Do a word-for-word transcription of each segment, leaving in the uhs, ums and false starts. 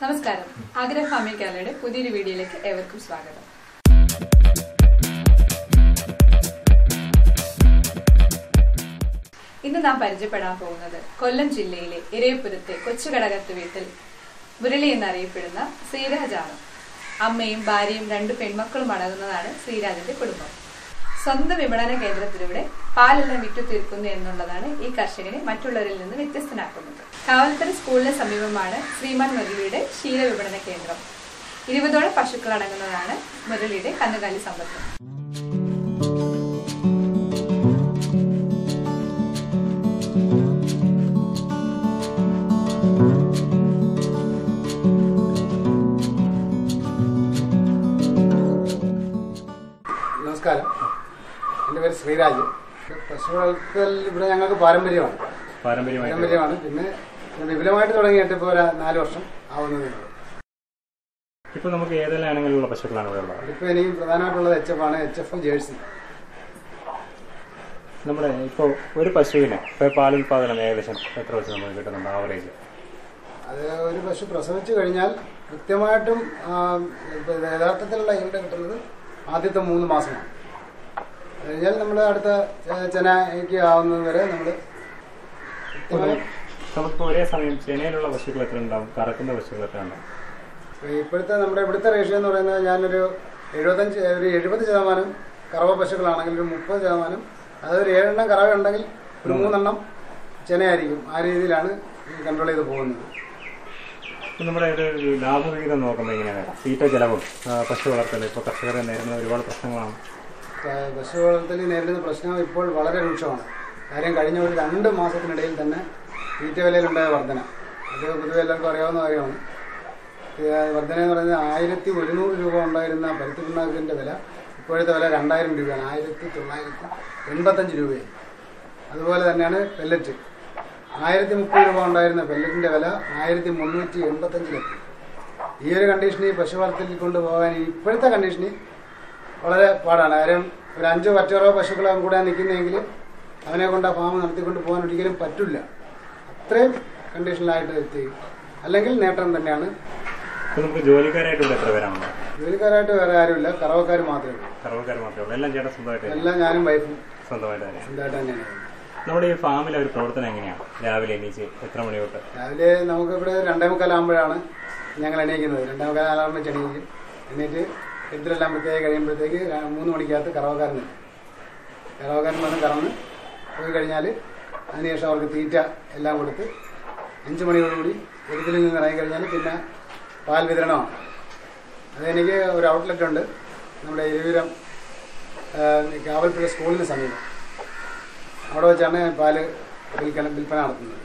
നമസ്കാരം. ആഗ്ര ഫാമിംഗ് കേരളയുടെ പുതിയൊരു വീഡിയോയിലേക്ക് ഏവർക്കും സ്വാഗതം. ഇന്ന് നാം പരിചയപ്പെടാൻ പോകുന്നത് കൊല്ലം ജില്ലയിലെ ഇരയപുരത്തെ കൊച്ചുകടകത്ത് വീട്ടിൽ മുരളി എന്നറിയപ്പെടുന്ന ശ്രീരാജാണ്. അമ്മയും ഭാര്യയും രണ്ട് പെൺമക്കളും അടങ്ങുന്നതാണ് ശ്രീരാജിന്റെ കുടുംബം. സ്വന്തം വിപണന കേന്ദ്രത്തിലൂടെ പാലെല്ലാം വിറ്റു തീർക്കുന്നു എന്നുള്ളതാണ് ഈ കർഷകനെ മറ്റുള്ളവരിൽ നിന്ന് വ്യത്യസ്തനാക്കുന്നത്. കാവൽത്തറ സ്കൂളിന് സമീപമാണ് ശ്രീമാൻ മുരളിയുടെ ക്ഷീര വിപണന കേന്ദ്രം. ഇരുപതോളം പശുക്കൾ അടങ്ങുന്നതാണ് മുരളിയുടെ കന്നുകാലി സമ്പത്ത്. നമസ്കാരം, എൻ്റെ പേര് ശ്രീരാജ്. പശു വളർത്തൽ ഇവിടെ ഞങ്ങൾക്ക് പാരമ്പര്യമാണ് പാരമ്പര്യമാണ് പിന്നെ വിപുലമായിട്ട് തുടങ്ങിയിട്ട് ഇപ്പോൾ ഒരു നാല് വർഷം ആവുന്നതേ ഉള്ളൂ. ഇപ്പോൾ നമുക്ക് ഏതെല്ലാം ഇനങ്ങളിലുള്ള പശുക്കളാണ് ഇവിടെ ഉള്ളത്? ഇപ്പോൾ എനിക്ക് പ്രധാനമായിട്ടുള്ളത് എച്ച് എഫ് ആണ്. H F jersey. നമ്മുടെ ഇപ്പോൾ ഒരു പശുവിന് ഇപ്പോൾ പാലുൽപാദനം ഏകദേശം എത്ര വെച്ച് നമുക്ക് കിട്ടുന്നുണ്ട് ആവറേജ്? അത് ഒരു പശു പ്രസവിച്ചു കഴിഞ്ഞാൽ കൃത്യമായിട്ടും യഥാർത്ഥത്തിലുള്ള ഈൽഡ് കിട്ടുന്നത് ആദ്യത്തെ മൂന്ന് മാസമാണ്. കഴിഞ്ഞാൽ നമ്മൾ അടുത്ത ചെനയ്ക്ക് ആവുന്നത് വരെ നമ്മൾ നമുക്കിപ്പോൾ ഒരേ സമയം ചെനയിലുള്ള പശുക്കൾ എത്ര ഉണ്ടാവും, കറക്കുന്ന പശുക്കൾ എത്ര ഉണ്ടാവും? ഇപ്പോഴത്തെ നമ്മുടെ ഇവിടുത്തെ റേഷ്യോ എന്ന് പറയുന്നത് ഞാനൊരു എഴുപത്തഞ്ച് ഒരു എഴുപത് ശതമാനം കറവ പശുക്കളാണെങ്കിൽ ഒരു മുപ്പത് ശതമാനം, അതൊരു ഏഴെണ്ണം കറവ ഉണ്ടെങ്കിൽ ഒരു മൂന്നെണ്ണം ചെനയായിരിക്കും. ആ രീതിയിലാണ് കൺട്രോൾ ചെയ്ത് പോകുന്നത്. നമ്മുടെ ഒരു ലാഭവിഹിതം നോക്കുമ്പോൾ എങ്ങനെയാണ് തീറ്റ ചെലവും പശു വളർത്തൽ ഇപ്പോൾ കർഷകരെ നേരിടുന്ന ഒരുപാട് പ്രശ്നങ്ങളാണ്? പശു വളർത്തൽ നേരിടുന്ന പ്രശ്നം ഇപ്പോൾ വളരെ രൂക്ഷമാണ്. കാര്യം കഴിഞ്ഞ ഒരു രണ്ട് മാസത്തിനിടയിൽ തന്നെ തീറ്റ വിലയിലുണ്ടായ വർധന, അത് പൊതുവെ എല്ലാവർക്കും അറിയാവുന്ന കാര്യമാണ്. വർധന എന്ന് പറയുന്നത് ആയിരത്തി ഒരുന്നൂറ് രൂപ ഉണ്ടായിരുന്ന പരുത്തി പിണ്ണാക്കിൻ്റെ വില ഇപ്പോഴത്തെ വില രണ്ടായിരം രൂപയാണ്, ആയിരത്തി തൊള്ളായിരത്തി എൺപത്തഞ്ച് രൂപയായി. അതുപോലെ തന്നെയാണ് പെല്ലറ്റ്. ആയിരത്തി മുപ്പത് രൂപ ഉണ്ടായിരുന്ന പെല്ലറ്റിൻ്റെ വില ആയിരത്തി മുന്നൂറ്റി എൺപത്തഞ്ചിലെത്തി. ഈ ഒരു കണ്ടീഷനിൽ പശു വളർത്തലിൽ കൊണ്ടുപോകാൻ ഇപ്പോഴത്തെ കണ്ടീഷനിൽ വളരെ പാടാണ്. കാര്യം ഒരു അഞ്ചോ പറ്റോറോ പശുക്കളെ കൂടെ നിൽക്കുന്നതെങ്കിൽ അവനെ കൊണ്ട് ആ ഫാം നടത്തിക്കൊണ്ട് പോകാൻ ഒരിക്കലും പറ്റില്ല. അത്രയും കണ്ടീഷനിലായിട്ട് എത്തി. അല്ലെങ്കിൽ നേട്ടം തന്നെയാണ്. നമുക്ക് ജോലിക്കാരായിട്ട് ഇവിടെ എത്ര പേരാണ്? ജോലിക്കാരായിട്ട് വേറെ ആരുമില്ല, കറവക്കാർ മാത്രമേ ഉള്ളൂ. കറവക്കാർ മാത്രമേ ഉള്ളൂ. എല്ലാം ചേട്ടാ സ്വന്തമായിട്ട്? എല്ലാം ഞാനും വൈഫും സ്വന്തമായിട്ട് തന്നെ സ്വന്തമായിട്ട് തന്നെയാണ്. നമ്മുടെ ഈ ഫാമിലെ ഒരു പ്രവർത്തനം എങ്ങനെയാണ്? രാവിലെ എണീച്ച് എത്ര മണി തൊട്ട്? രാവിലെ നമുക്കിവിടെ രണ്ടേ മുക്കാലാകുമ്പോഴാണ് ഞങ്ങൾ എണീക്കുന്നത്. രണ്ടേ മുക്കാലാകുമ്പോൾ എണീക്കും. എണീറ്റ് ഇതിലെല്ലാം പ്രത്യേകം കഴിയുമ്പോഴത്തേക്ക് മൂന്ന് മണിക്കകത്ത് കറവക്കാരൻ നിൽക്കും. കറവക്കാരൻ വന്ന് കറന്ന് പോയി കഴിഞ്ഞാൽ അതിനുശേഷം അവർക്ക് തീറ്റ എല്ലാം കൊടുത്ത് അഞ്ച് മണിയോടുകൂടി എരുത്തിൽ നിന്ന് ഇറങ്ങി കഴിഞ്ഞാൽ പിന്നെ പാൽ വിതരണമാണ്. അതെനിക്ക് ഒരു ഔട്ട്ലെറ്റ് ഉണ്ട് നമ്മുടെ ഇരുവീരം കാവൽപ്പുഴ സ്കൂളിന് സമീപം. അവിടെ വെച്ചാണ് പാല് വിൽപ്പന വിൽപ്പന നടത്തുന്നത്.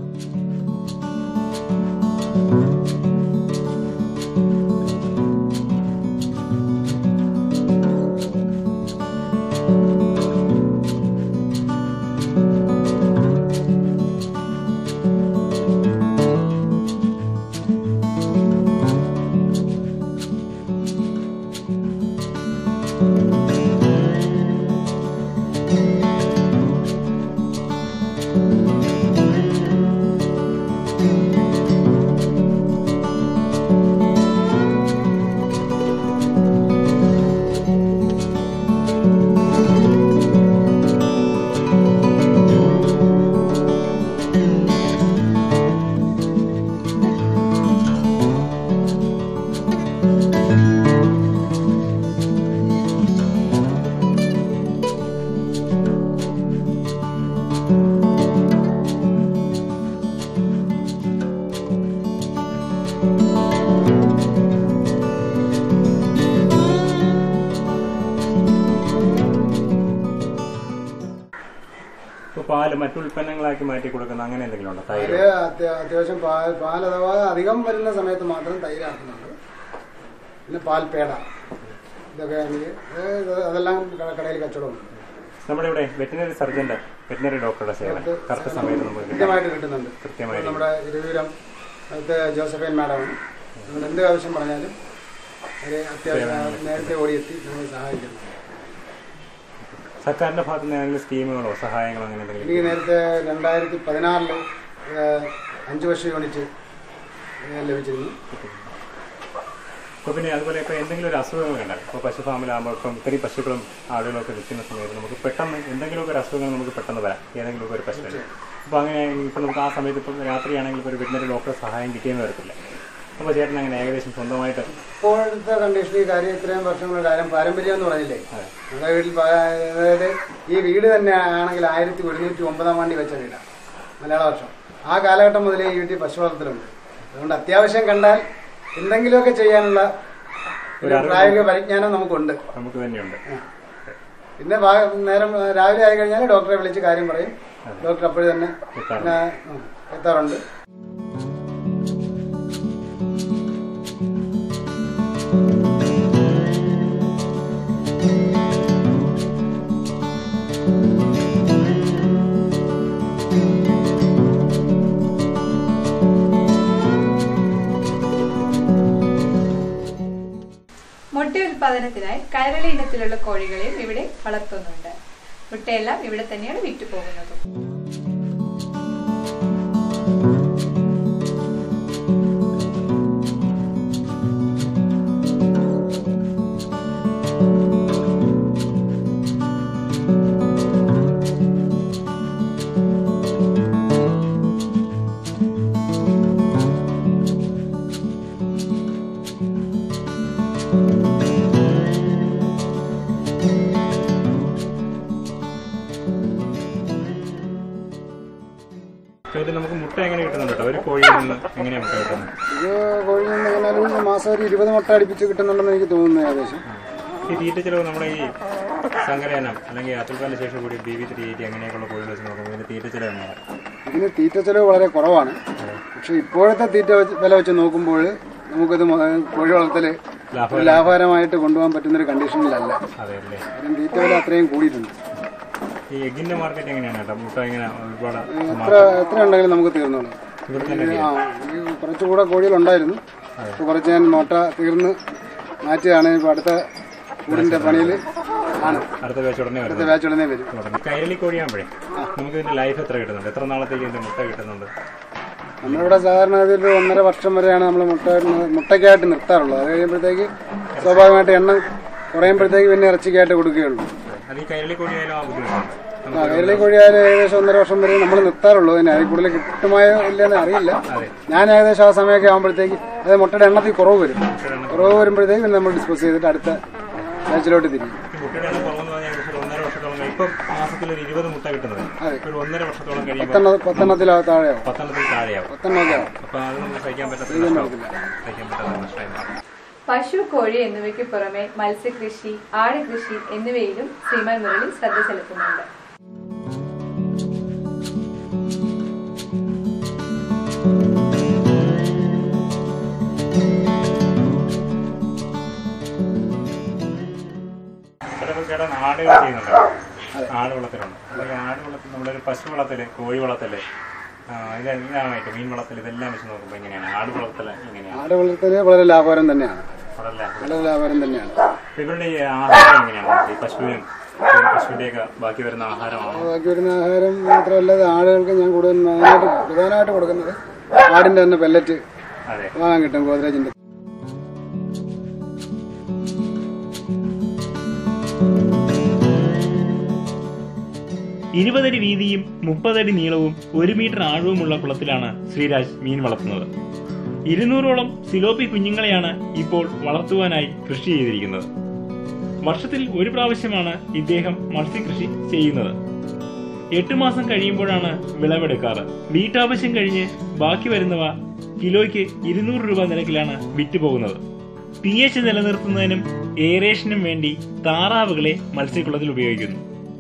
പാല് മറ്റു ഉൽപ്പന്നങ്ങളാക്കി മാറ്റി കൊടുക്കുന്ന അങ്ങനെ എന്തെങ്കിലും ഉണ്ടോ? തൈര് അത്യാവശ്യം പാൽ പാൽ അഥവാ അധികം വരുന്ന സമയത്ത് മാത്രം തൈരാക്കുന്നുണ്ട്. പിന്നെ പാൽ പേട ഇതൊക്കെ അതെല്ലാം കടയിൽ കച്ചവടമുണ്ട്. നമ്മുടെ ഇവിടെ വെറ്റിനറി സർജന്റെ വെറ്റിനറി ഡോക്ടറുടെ സേവനം കറക്റ്റ് സമയത്ത് നമുക്ക് കൃത്യമായിട്ട് കിട്ടുന്നുണ്ട്. കൃത്യമായിട്ട് നമ്മുടെ ഇരുവീരം അടുത്ത ജോസഫൈൻ മാഡമാണ്. നമ്മൾ എന്ത് ആവശ്യം പറഞ്ഞാലും ഒരു അത്യാവശ്യം നേരത്തെ ഓടിയെത്തി നമ്മളെ സഹായിക്കുന്നു. സർക്കാരിന്റെ ഭാഗത്ത് നിന്ന് ഏതെങ്കിലും സ്കീമുകളോ സഹായങ്ങളോ അങ്ങനെ എന്തെങ്കിലും? എനിക്ക് നേരത്തെ രണ്ടായിരത്തി പതിനാറില് അഞ്ച് വർഷ യൂണിറ്റ് ലഭിച്ചിരുന്നു. അപ്പോൾ പിന്നെ അതുപോലെ ഇപ്പോൾ എന്തെങ്കിലും ഒരു അസുഖങ്ങൾ കണ്ടാൽ ഇപ്പോൾ പശു ഫാമിലാകുമ്പോൾ ഇപ്പം ഇത്രയും പശുക്കളും ആടുകളൊക്കെ നിൽക്കുന്ന സമയത്ത് നമുക്ക് പെട്ടെന്ന് എന്തെങ്കിലുമൊക്കെ ഒരു അസുഖങ്ങൾ നമുക്ക് പെട്ടെന്ന് വരാം, ഏതെങ്കിലുമൊക്കെ ഒരു പശു. അപ്പോൾ അങ്ങനെ ഇപ്പം നമുക്ക് ആ സമയത്ത് ഇപ്പം രാത്രിയാണെങ്കിൽ ഇപ്പോൾ ഒരു വെറ്റിനറി ഡോക്ടറെ സഹായം കിട്ടിയെന്ന് വരത്തില്ല. അപ്പോൾ ചേട്ടൻ അങ്ങനെ ഏകദേശം സ്വന്തമായിട്ട് ഇപ്പോഴത്തെ കണ്ടീഷൻ ഈ കാര്യം ഇത്രയും വർഷങ്ങളുടെ കാര്യം പാരമ്പര്യം എന്ന് പറഞ്ഞില്ലേ, നമ്മുടെ വീട്ടിൽ അതായത് ഈ വീട് തന്നെ ആണെങ്കിൽ ആയിരത്തി ഒരുന്നൂറ്റി ഒമ്പതാം ആണ്ടി വെച്ച വീടാണ്, മലയാള വർഷം. ആ കാലഘട്ടം മുതലേ ഈ വീട്ടിൽ പശു വളർത്തലുണ്ട്. അതുകൊണ്ട് അത്യാവശ്യം കണ്ടാൽ എന്തെങ്കിലുമൊക്കെ ചെയ്യാനുള്ള ഒരു പ്രായോഗിക പരിജ്ഞാനം നമുക്കുണ്ട്, നമുക്ക് തന്നെയുണ്ട്. പിന്നെ നേരം രാവിലെ ആയി കഴിഞ്ഞാൽ ഡോക്ടറെ വിളിച്ച് കാര്യം പറയും. ഡോക്ടർ അപ്പോഴും തന്നെ എത്താറുണ്ട്. മുട്ട ഉൽപാദനത്തിനായി കൈരളി ഇനത്തിലുള്ള കോഴികളെയും ഇവിടെ വളർത്തുന്നുണ്ട്. മുട്ടയെല്ലാം ഇവിടെ തന്നെയാണ് വിറ്റുപോകുന്നത്. നമുക്ക് മുട്ട എങ്ങനെ കിട്ടുന്നുണ്ട്? ഒരു കോഴിയിൽ നിന്ന് എങ്ങനെയാണ് മുട്ട കിട്ടുന്നത്? ഇത് കോഴിയിൽ നിന്ന് എങ്ങനെയാലും മാസം ഒരു ഇരുപത് മുട്ട അടുപ്പിച്ച് കിട്ടുന്നുണ്ടെന്ന് എനിക്ക് തോന്നുന്നു. ഏകദേശം ഈ തീറ്റ ചിലവ് നമ്മുടെ ഈ സങ്കരയാനം അല്ലെങ്കിൽ അത്തുൽപ്പാലിന് ശേഷം കൂടി ബി വി ത്രീ എയ്റ്റി അങ്ങനെയൊക്കെയുള്ള കോഴികൾ വെച്ച് നോക്കുമ്പോൾ ഇതിന് തീറ്റ ചിലവ് എങ്ങനെയാണ്? ഇതിന് തീറ്റ ചിലവ് വളരെ കുറവാണ്. പക്ഷെ ഇപ്പോഴത്തെ തീറ്റ വില വെച്ച് നോക്കുമ്പോൾ നമുക്കിത് കോഴി വളർത്തൽ ലാഭകരമായിട്ട് കൊണ്ടുപോകാൻ പറ്റുന്നൊരു കണ്ടീഷനിലല്ല. കാരണം തീറ്റ വില അത്രയും കൂടിയിട്ടുണ്ട്. ഈ എഗ്ഗിന്റെ മാർക്കറ്റ് എങ്ങനെയാണ്? മുട്ട ഇങ്ങനെ ഒരുപാട് എത്ര എത്ര ഉണ്ടെങ്കിലും നമുക്ക് തീർന്നോളൂ. ആ കുറച്ചുകൂടെ കോഴികളുണ്ടായിരുന്നു, ഇപ്പോൾ കുറച്ച് ഞാൻ മുട്ട തീർന്ന് മാറ്റിയാണ്. ഇപ്പോൾ അടുത്ത കൂടിന്റെ പണിയിൽ ആണ്. അടുത്ത ബാച്ച് ഉടനെ അടുത്ത ബാച്ച് ഉടനെ വരും. കൈരളി കോഴിയാകുമ്പോഴേ നമുക്ക് ഇതിന്റെ ലൈഫ് എത്ര കിട്ടുന്നുണ്ട്? എത്ര നാളത്തേക്ക് ഇതിന്റെ മുട്ട കിട്ടുന്നുണ്ട്? നമ്മളിവിടെ സാധാരണ ഇതിൽ ഒന്നര വർഷം വരെയാണ് നമ്മൾ മുട്ട മുട്ടയ്ക്കായിട്ട് നിർത്താറുള്ളത്. അത് കഴിയുമ്പോഴത്തേക്ക് സ്വാഭാവികമായിട്ട് എണ്ണം കുറയുമ്പോഴത്തേക്ക് പിന്നെ ഇറച്ചിക്കായിട്ട് കൊടുക്കുകയുള്ളൂ. കൈരളി കോഴിയായാലും ഏകദേശം ഒന്നര വർഷം വരെ നമ്മൾ നിർത്താറുള്ളൂ. അതിന് അതിൽ കൂടുതൽ കിട്ടുമായോ ഇല്ലെന്ന് അറിയില്ല. ഞാൻ ഏകദേശം ആ സമയമൊക്കെ ആകുമ്പോഴത്തേക്ക് അത് മുട്ടയുടെ എണ്ണത്തിൽ കുറവ് വരും. കുറവ് വരുമ്പോഴത്തേക്ക് പിന്നെ നമ്മൾ ഡിസ്പോസ് ചെയ്തിട്ട് അടുത്ത ബാച്ചിലോട്ട് തിരിയും. പത്തെണ്ണത്തിൽ താഴെയാവും. പത്തെണ്ണമൊക്കെ പശു, കോഴി എന്നിവയ്ക്ക് പുറമെ മത്സ്യകൃഷി, ആട് കൃഷി എന്നിവയിലും ശ്രീമാൻ മുരളി ശ്രദ്ധ ചെലുത്തുന്നുണ്ട്. ആടുകൾ ചെയ്യുന്നുണ്ട്, ആട് വളർത്തലുണ്ട്. ആട് വളർത്തൽ നമ്മളൊരു പശു വളർത്തല്, കോഴി വളർത്തല്, ഇതെല്ലാമായിട്ട് മീൻ വളർത്തൽ ഇതെല്ലാം വെച്ച് നോക്കുമ്പോൾ എങ്ങനെയാണ് ആട് വളർത്തൽ? എങ്ങനെയാണ്? ആട് വളർത്തല് വളരെ ലാഭകരം തന്നെയാണ്. വളരെ ലാഭകരം തന്നെയാണ്. ഇവരുടെ ഈ ആഹാരം എങ്ങനെയാണ്? ഈ പശുവിനും പശുവിന്റെയൊക്കെ ബാക്കി വരുന്ന ആഹാരമാണ്. ബാക്കി വരുന്ന ആഹാരം മാത്രമല്ല, ആടുകൾക്ക് ഞാൻ കൂടുതൽ പ്രധാനമായിട്ട് കൊടുക്കുന്നത് ആടിന്റെ തന്നെ പെല്ലറ്റ് വാങ്ങാൻ കിട്ടും ഗോദ്രേജിന്റെ. ഇരുപതടി വീതിയും മുപ്പതടി നീളവും ഒരു മീറ്റർ ആഴവുമുള്ള കുളത്തിലാണ് ശ്രീരാജ് മീൻ വളർത്തുന്നത്. ഇരുന്നൂറോളം സിലോപ്പി കുഞ്ഞുങ്ങളെയാണ് ഇപ്പോൾ വളർത്തുവാനായി കൃഷി ചെയ്തിരിക്കുന്നത്. വർഷത്തിൽ ഒരു പ്രാവശ്യമാണ് ഇദ്ദേഹം മത്സ്യകൃഷി ചെയ്യുന്നത്. എട്ടു മാസം കഴിയുമ്പോഴാണ് വിളവെടുക്കാറ്. വീട്ടാവശ്യം കഴിഞ്ഞ് ബാക്കി വരുന്നവ കിലോയ്ക്ക് ഇരുന്നൂറ് രൂപ നിരക്കിലാണ് വിറ്റുപോകുന്നത്. പി എച്ച് നിലനിർത്തുന്നതിനും എയറേഷനും വേണ്ടി താറാവുകളെ മത്സ്യക്കുളത്തിൽ ഉപയോഗിക്കുന്നു.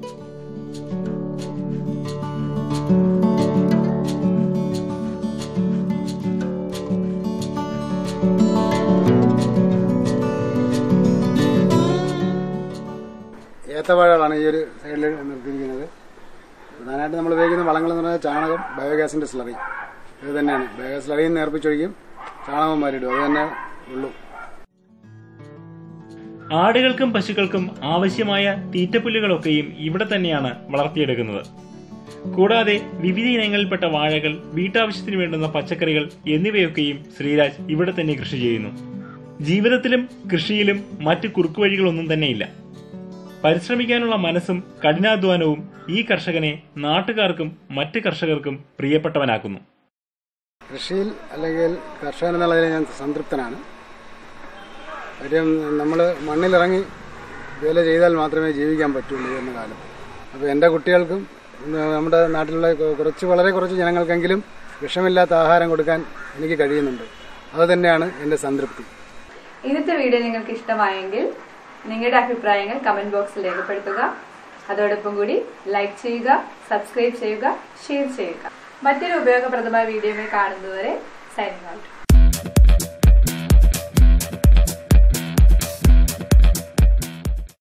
ഏത്തവാഴകളാണ് ഈ ഒരു സൈഡിൽ നിർത്തിയിരിക്കുന്നത്. പ്രധാനമായിട്ട് നമ്മൾ ഉപയോഗിക്കുന്ന വളങ്ങൾ എന്ന് പറഞ്ഞാൽ ചാണകം, ബയോഗ്യാസിന്റെ സ്ലറി, ഇത് തന്നെയാണ്. ബയോഗ്യാസ് സ്ലറിയും നേർപ്പിച്ചൊഴിക്കും, ചാണകം മാറിയിടും, അത് തന്നെ ഉള്ളൂ. ആടുകൾക്കും പശുക്കൾക്കും ആവശ്യമായ തീറ്റപ്പുല്ലുകളൊക്കെയും ഇവിടെ തന്നെയാണ് വളർത്തിയെടുക്കുന്നത്. കൂടാതെ വിവിധ ഇനങ്ങളിൽപ്പെട്ട വാഴകൾ, വീട്ടാവശ്യത്തിന് വേണ്ടുന്ന പച്ചക്കറികൾ എന്നിവയൊക്കെയും ശ്രീരാജ് ഇവിടെ തന്നെ കൃഷി ചെയ്യുന്നു. ജീവിതത്തിലും കൃഷിയിലും മറ്റ് കുറുക്കുവഴികളൊന്നും തന്നെയില്ല. പരിശ്രമിക്കാനുള്ള മനസ്സും കഠിനാധ്വാനവും ഈ കർഷകനെ നാട്ടുകാർക്കും മറ്റ് കർഷകർക്കും പ്രിയപ്പെട്ടവനാക്കുന്നു. കൃഷിയിൽ അല്ലെങ്കിൽ കർഷകൻ എന്നുള്ളതിൽ ഞാൻ സംതൃപ്തനാണ്. കാര്യം നമ്മൾ മണ്ണിലിറങ്ങി വേല ചെയ്താൽ മാത്രമേ ജീവിക്കാൻ പറ്റുള്ളൂ എന്ന കാലം. അപ്പോൾ എൻ്റെ കുട്ടികൾക്കും നമ്മുടെ നാട്ടിലുള്ള കുറച്ച് വളരെ കുറച്ച് ജനങ്ങൾക്കെങ്കിലും വിഷമില്ലാത്ത ആഹാരം കൊടുക്കാൻ എനിക്ക് കഴിയുന്നുണ്ട്. അത് തന്നെയാണ് എൻ്റെ സംതൃപ്തി. ഇന്നത്തെ വീഡിയോ നിങ്ങൾക്ക് ഇഷ്ടമായെങ്കിൽ നിങ്ങളുടെ അഭിപ്രായങ്ങൾ കമന്റ് ബോക്സിൽ രേഖപ്പെടുത്തുക. അതോടൊപ്പം കൂടി ലൈക്ക് ചെയ്യുക, സബ്സ്ക്രൈബ് ചെയ്യുക, ഷെയർ ചെയ്യുക. മറ്റൊരു ഉപയോഗപ്രദമായ വീഡിയോയിൽ കാണുന്നതുവരെ സൈനിങ് ഔട്ട്.